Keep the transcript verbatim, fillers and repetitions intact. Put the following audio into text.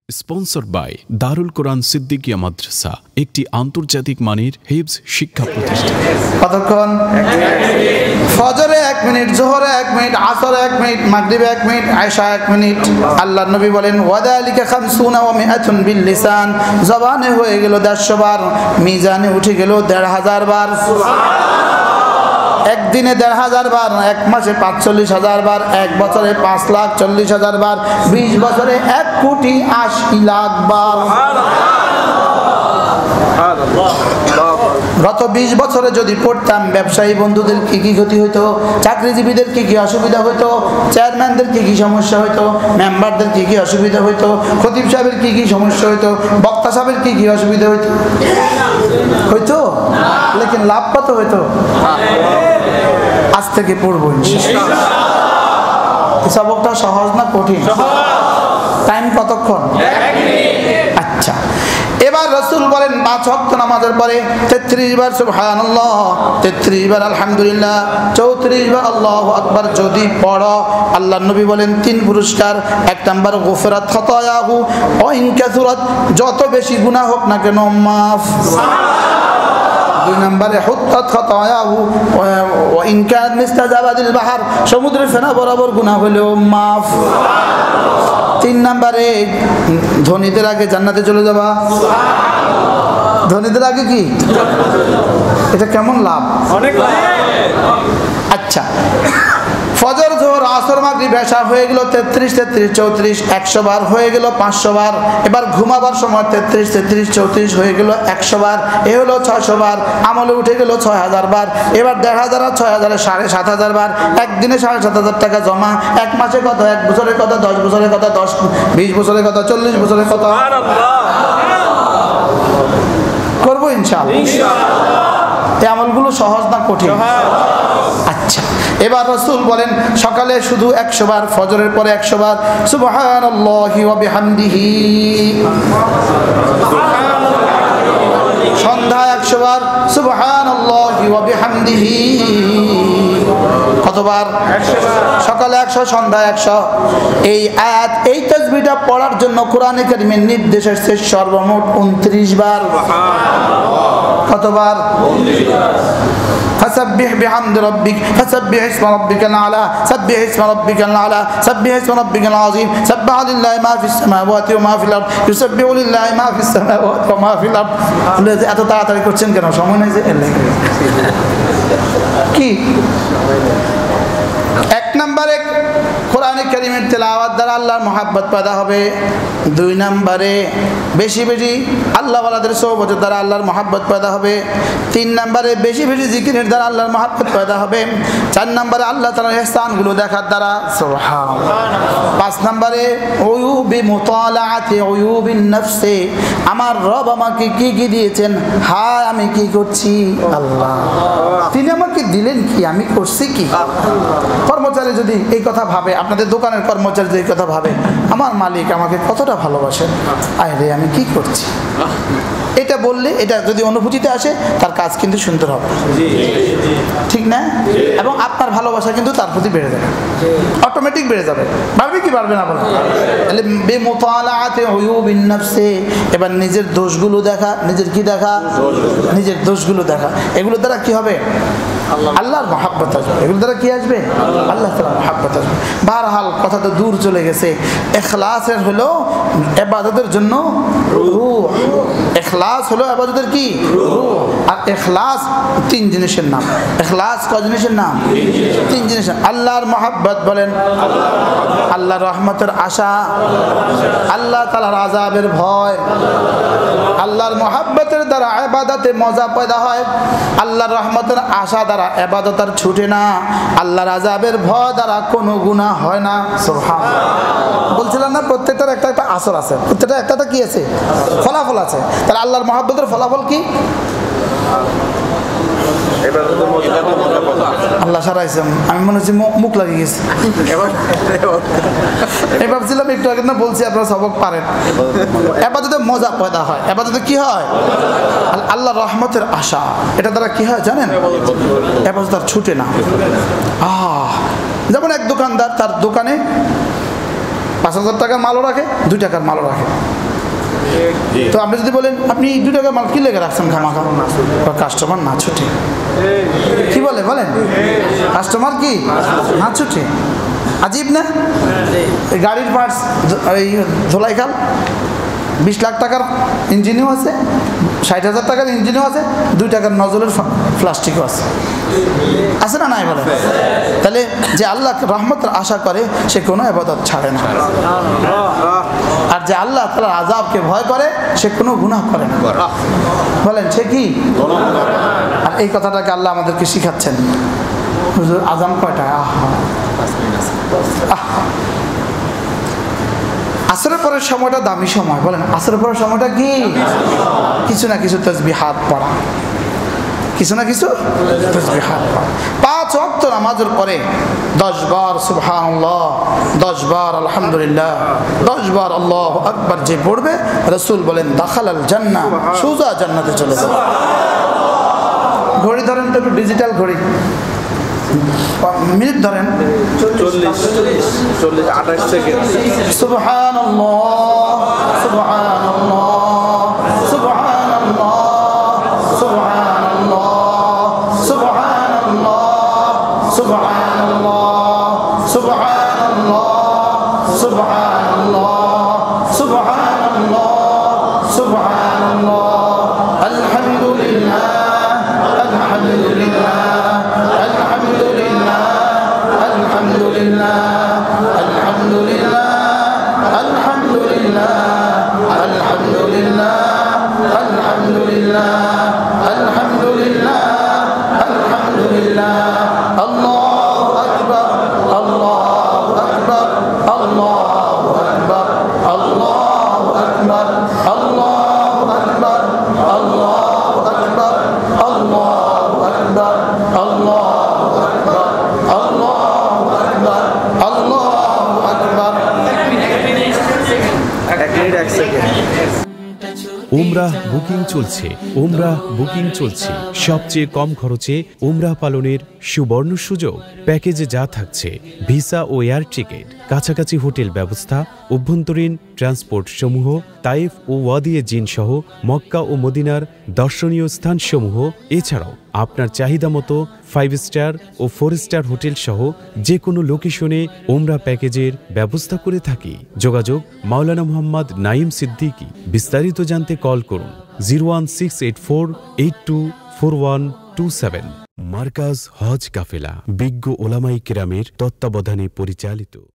Sponsor by Darul Quran Siddiquia Madrasa, একটি আন্তর্জাতিক মানের হিফজ শিক্ষা প্রতিষ্ঠান। কতক্ষণ? ফজরে এক মিনিট, জোহরে এক মিনিট, আসরে এক মিনিট, মাগরিবে এক মিনিট, আয়েশা এক মিনিট। আল্লাহর নবী বলেন ওয়াদালিকা খামসুনা ওয়া মিআতুন বিল লিসান, জবানে হয়ে গেল দেড়শো বার, মিজানে উঠে গেল দেড় হাজার বার। একদিনে দেড় হাজার বার, এক মাসে পাঁচচল্লিশ হাজার বার, এক বছরে পাঁচ লাখ চল্লিশ হাজার বার, বিশ বছরে এক কোটি আশি লাখ বার। গত বিশ বছরে যদি পড়তাম ব্যবসায়ী বন্ধুদের কি কি ক্ষতি হইতো, চাকরিজীবীদের কি কি অসুবিধা হইতো, চেয়ারম্যানদের কি কি সমস্যা হইতো, মেম্বারদের কি কি অসুবিধা হইতো, খতিব সাহেবের কি কি সমস্যা হইতো, বক্তা সাহেবের কি কি অসুবিধা হইতো হইতো লেকিন লাভ কত হইতো? আজ থেকে পড়বো ইনশাআল্লাহ। সবকটা সহজ না কঠিন? টাইম কতক্ষণ? আচ্ছা, এবার রাসূল বলেন পাঁচ ওয়াক্ত নামাজের পরে তেত্রিশ বার সুবহানাল্লাহ, তেত্রিশ বার আলহামদুলিল্লাহ, চৌত্রিশ বার আল্লাহু আকবার যদি পড়ো, আল্লাহর নবী বলেন তিন পুরস্কার। এক নাম্বার গুফরাত খাতায়াহু ওয়া ইন কাসুরাত, যত বেশি গুনাহ হোক না কেন মাফ। দুই নম্বরে হুত্তাত খাতায়াহু ওয়া ইন কান মিসতাজাবাদিল বাহর, সমুদ্রের ফেনা বরাবর গুনাহ হলেও মাফ। তিন নম্বরে ধনীদের আগে জান্নাতে চলে যাবা। ধনীদের আগে কি? এটা কেমন লাভ? অনেক লাভ। আচ্ছা, ফজর, জোহর, আসর, মাগরিব, এশা হয়ে গেল তেত্রিশ, তেত্রিশ, চৌত্রিশ, একশো বার হয়ে গেল পাঁচশো বার। এবার ঘুমাবার সময় তেত্রিশ, তেত্রিশ, চৌত্রিশ হয়ে গেল একশো বার, এ হলো ছয়শো বার, আমলে উঠে গেল ছয় হাজার বার। এবার দেড় হাজার আর ছয় হাজারে সাড়ে সাত হাজার বার, একদিনে সাড়ে সাত হাজার টাকা জমা। এক মাসে কত? এক বছরের কত? দশ বছরের কত? দশ বিশ বছরের কত? চল্লিশ বছরের কত? করবো ইনশাআল্লাহ। এই আমলগুলো সহজ না কঠিন? আচ্ছা, এবার রাসূল বলেন সকালে শুধু একশো বার, ফজরের পরে একশো বার সুবহানাল্লাহি ওয়া বিহামদিহি, সন্ধ্যায় একশো বার সুবহানাল্লাহি ওয়া বিহামদিহি। কতবার? সকালে একশো, সন্ধ্যায় একশো। এই আয়াত, এই তাসবিহটা পড়ার জন্য কোরআনে কারীমের নির্দেশ এসেছে সর্বমোট উনত্রিশ বার। কতবার? فسبح بحمد ربك فسبح اسم ربك الأعلى سبح اسم ربك الأعلى سبح اسم ربك العظيم سبح لله ما في السماوات وما في الأرض يسبح لله ما في السماوات وما في الأرض। এত তাড়াতাড়ি করছেন কেন? সময় নাই যে? কি এক নম্বরে কোরআনে কারীমের তেলাওয়াত দ্বারা আল্লাহর মহব্বত পয়দা হবে। দুই নম্বরে বেশি বেশি আল্লাহ ওয়ালাদের সোহবতের দ্বারা আল্লাহর মহব্বত পয়দা হবে। তিন নম্বরে বেশি বেশি জিকিরের দ্বারা আল্লাহর মহব্বত পয়দা হবে। চার নম্বরে আল্লাহ তাআলার ইহসানগুলো দেখার দ্বারা সুবহানাল্লাহ। পাঁচ নম্বরে উয়ুবি মুতালাআতি উয়ুবিন নফসি, আমার রব আমাকে কি কি দিয়েছেন, হায় আমি কি করছি, আল্লাহ তিনি আমাকে দিলেন কি, আমি করছি কি। কর্মচারী যদি এই কথা ভাবে, আপনাদের দোকানের কর্মচারী যদি এই কথা ভাবে, আমার মালিক আমাকে কতটা ভালোবাসেন, আয় রে আমি কি করছি, এটা বললে, এটা যদি অনুভূতিতে আসে, তার কাজ কিন্তু সুন্দর হবে, ঠিক না? এবং আপনার ভালোবাসা কিন্তু তার প্রতি বেড়ে যাবে, অটোমেটিক বেড়ে যাবে। বাড়বে কি বাড়বে না বলো? তাহলে বেমুতালাআতি উয়ুবিন নফসি, এবার নিজের দোষগুলো দেখা। নিজের কি দেখা? নিজের দোষগুলো দেখা। এগুলো দ্বারা কি হবে? আল্লাহর মহব্বত আসবে। এগুলো দ্বারা কি আসবে? আল্লাহ তাআলার মহব্বত আসবে। বারহাল কথা তো দূর চলে গেছে। ইখলাসের হলো ইবাদতের জন্য রূহ। ইখলাস হলো ইবাদতের কি? রূহ। আর ইখলাস তিন জিনিসের নাম। ইখলাস কয় জিনিসের নাম? তিন জিনিসের। আল্লাহর মহব্বত বলেন, আল্লাহর রহমতের আশা, আল্লাহ তাআলার আযাবের ভয়। আল্লাহর মহব্বতের দ্বারা ইবাদতে মজা পয়দা হয়। আল্লাহর রহমতের আশা দ্বারা ইবাদত আর ছুটে না। আল্লাহর আযাবের ভয় দ্বারা কোনো গুনাহ হয় না। সুবহানাল্লাহ। বলছিলাম না প্রত্যেকটার একটা একটা আসর আছে, প্রত্যেকটা একটা একটা কি আছে? ফলাফল আছে। তাহলে আল্লাহর মহব্বতের ফলাফল কি? আল্লাহ সারাইছেন, আমি মনে হচ্ছে মুখ লাগিয়ে গেছি। এবার ভাবছিলাম একটু আগে না বলছি আপনারা সবক পারেন। এবার যদি মজা পয়দা হয়, এবার যদি কি হয়? আল্লাহ রহমতের আশা, এটা দ্বারা কি হয় জানেন? এবার তার ছুটে না। আহ যেমন এক দোকানদার তার দোকানে পাঁচ হাজার টাকার মালও রাখে, দুই টাকার মালও রাখে। তো আপনি যদি বলেন আপনি দু টাকা মাল কি লেগে রাখছেন খামাখা, কাস্টমার না ছুটে। কি বলে বলেন, কাস্টমার কি না ছুটে? আজীব না? গাড়ির পার্টস এই ধোলাই খাল বিশ লাখ টাকার ইঞ্জিনও আছে, ষাট হাজার টাকার ইঞ্জিনও আছে, দুই টাকার নজলের প্লাস্টিকও আছে, আছে না নাই বলে? তাহলে যে আল্লাহ রহমতের আশা করে সে কোনো ইবাদত ছাড়ে না, আর যে আল্লাহ তাআলার আযাবকে ভয় করে সে কোনো গুনাহ করে না। বলেন সে কি? আর এই কথাটাকে আল্লাহ আমাদেরকে শিখাচ্ছেন। হুজুর আযান কয়টায়? আহ আসরের পরের সময়টা দামি সময়। বলেন আসরের পরের সময়টা কি? কিছু না কিছু তাসবিহাত পড়া, কিছু না কিছু তাসবিহাত পড়া। পাঁচ ওয়াক্ত নামাজের পরে দশ বার সুবহানাল্লাহ, দশ বার আলহামদুলিল্লাহ, দশ বার আল্লাহু আকবার যে পড়বে, রাসূল বলেন দাখালাল জান্নাহ, সোজা জান্নাতে চলে যাবে। ঘড়ি ধরেন তো একটু, ডিজিটাল ঘড়ি, মিনিট ধরেন চল্লিশ আঠাশ সেকেন্ড। সুবহানাল্লাহ সুবহানাল্লাহ সুবহানাল্লাহ সুবহানাল্লাহ সুবহানাল্লাহ সুবহানাল্লাহ সুবহানাল্লাহ সুবহানাল্লাহ সুবহানাল্লাহ সুবহানাল্লাহ আলহামদুলিল্লাহ আলহামদুলিল্লাহ উমরাহ বুকিং চলছে, উমরাহ বুকিং চলছে। সবচেয়ে কম খরচে উমরাহ পালনের সুবর্ণ সুযোগ। প্যাকেজে যা থাকছে ভিসা ও এয়ার টিকিট, কাছাকাছি হোটেল ব্যবস্থা, অভ্যন্তরীণ ট্রান্সপোর্ট সমূহ, তাইফ ও ওয়াদিয়ে জিন সহ মক্কা ও মদিনার দর্শনীয় স্থানসমূহ, এছাড়াও আপনার চাহিদা মতো ফাইভ স্টার ও ফোর স্টার হোটেল সহ যে কোনো লোকেশনে উমরা প্যাকেজের ব্যবস্থা করে থাকি। যোগাযোগ মাওলানা মোহাম্মদ নাইম সিদ্দিকি। বিস্তারিত জানতে কল করুন zero one six eight four eight two four one two seven. Markaz Hajj কাফেলা বিজ্ঞ ওলামাই কেরামের তত্ত্বাবধানে পরিচালিত।